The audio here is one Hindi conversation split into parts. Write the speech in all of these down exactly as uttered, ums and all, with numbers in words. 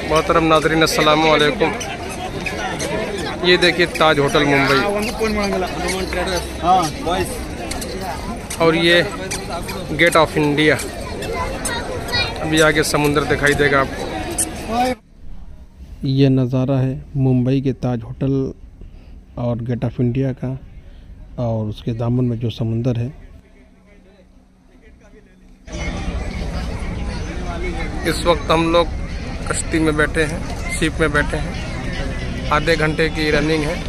मोहतरम नाज़रीन अस्सलाम वालेकुम। ये देखिए ताज होटल मुंबई और ये गेट ऑफ इंडिया। अभी आगे समुंदर दिखाई देगा आपको। ये नज़ारा है मुंबई के ताज होटल और गेट ऑफ इंडिया का, और उसके दामन में जो समुंदर है। इस वक्त हम लोग कश्ती में बैठे हैं, शिप में बैठे हैं। आधे घंटे की रनिंग है।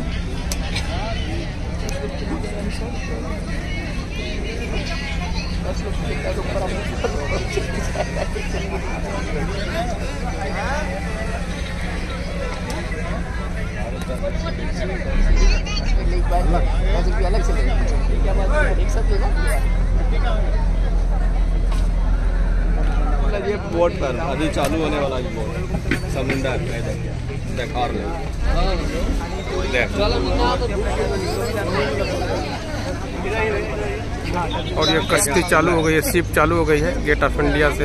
ये बोट पर अभी चालू होने वाला है बोट, समुंदर देखा और ये कश्ती चालू हो गई है, शिप चालू हो गई है गेट ऑफ इंडिया से।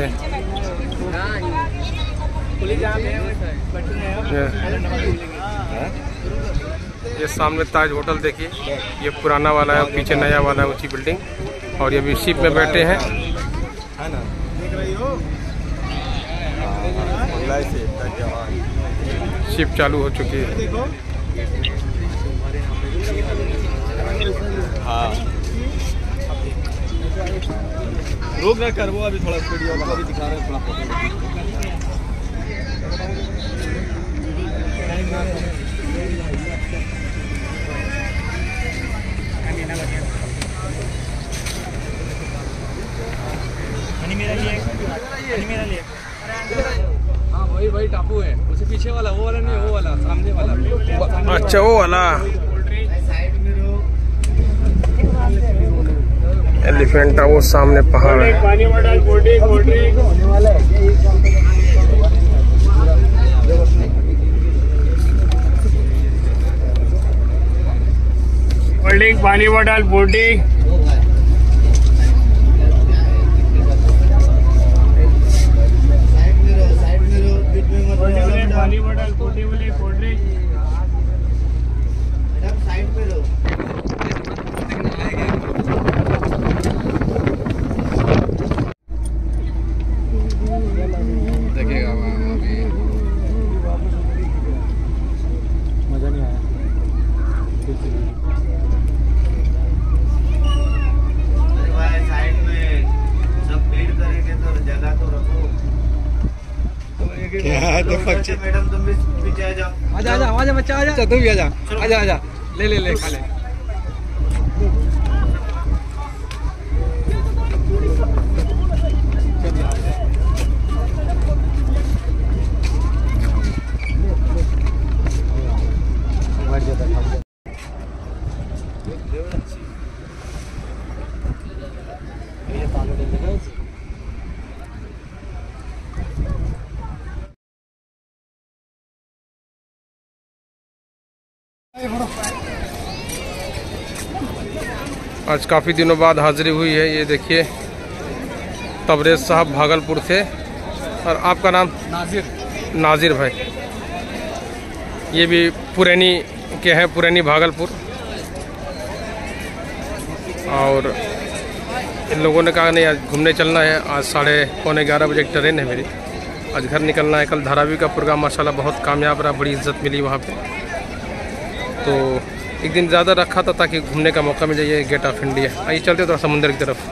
ये, ये सामने ताज होटल देखिए, ये पुराना वाला है, पीछे नया वाला है ऊंची बिल्डिंग। और ये भी शिप में बैठे हैं, है ना? शिप चालू हो चुकी है। हाँ, रोक ना कर, वो अभी थोड़ा वीडियो अभी दिखा रहे हैं, थोड़ा फोटो। मेरा लिए मेरा लिए हाँ वही वही टापू है, उससे पीछे वाला, वो वाला नहीं, वो वाला सामने वाला। अच्छा वो वाला एलिफेंटा, वो सामने पहाड़ है। कोल्ड ड्रिंक, पानी बॉटल, बोटिंग। पानी बॉटल, कोल्ड ड्रिंक। साइड पे लो। देखिएगा अभी मजा नहीं आया। साइड में सब भीड़ करेंगे तो जगह तो रखो। क्या है तो बच्चे, मैडम तुम भी पीछे आ जाओ। आजा आजा आजा बच्चा, आजा तू भी आजा, आजा आजा, ले ले ले खा ले। आज काफ़ी दिनों बाद हाजिरी हुई है। ये देखिए तबरेज़ साहब भागलपुर से, और आपका नाम? नाजिर। नाजिर भाई, ये भी पुरानी के हैं, पुरानी भागलपुर। और इन लोगों ने कहा नहीं आज घूमने चलना है। आज साढ़े पौने ग्यारह बजे ट्रेन है मेरी, आज घर निकलना है। कल धारावी का प्रोग्राम माशाल्लाह बहुत कामयाब रहा, बड़ी इज्जत मिली वहाँ पे। तो एक दिन ज़्यादा रखा था ताकि घूमने का मौका मिल जाए गेट ऑफ इंडिया। आइए चलते थोड़ा समुंदर की तरफ।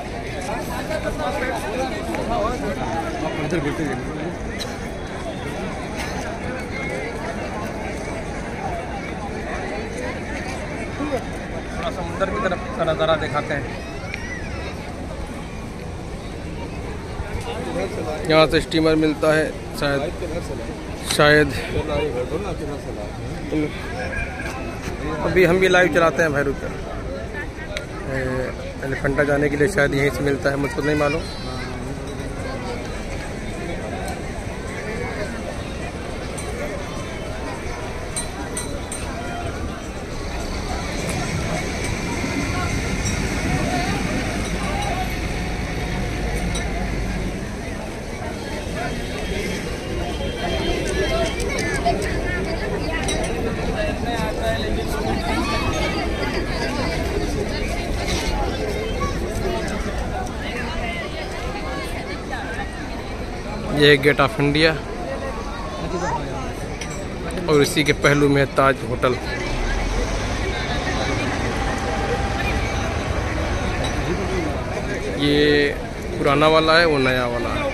थोड़ा समुंदर की तरफ का नज़ारा दिखाते हैं। यहाँ से स्टीमर मिलता है शायद शायद अभी हम भी लाइव चलाते हैं भैरू पे। एलिफेंटा जाने के लिए शायद यहीं से मिलता है, मुझको नहीं मालूम। ये है गेट ऑफ इंडिया और इसी के पहलू में है ताज होटल। ये पुराना वाला है, वो नया वाला है।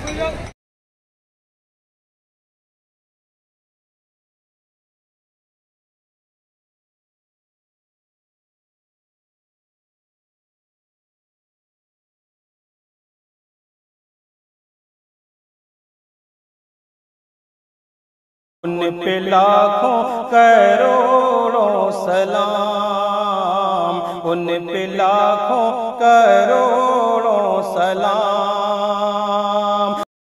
उन पे लाखों करोड़ों सलाम, उन पे लाखों करोड़ों सलाम।